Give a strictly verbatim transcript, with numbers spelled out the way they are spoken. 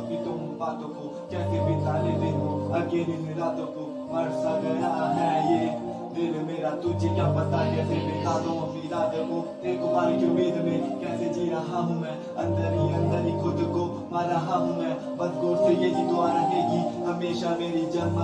कि तुम बातों को कैसे बिता लेते हो अकेली इन रातों को। मर सा गया है ये दिल मेरा, तुझे क्या पता कैसे बिता दूं अपनी रात को। एक बार की उम्मीद में कैसे जी रहा हूँ मैं, अंदर ही अंदर ही खुद को मार रहा हूँ मैं। बस गौर से यही दुआ रहेगी हमेशा मेरी जन्म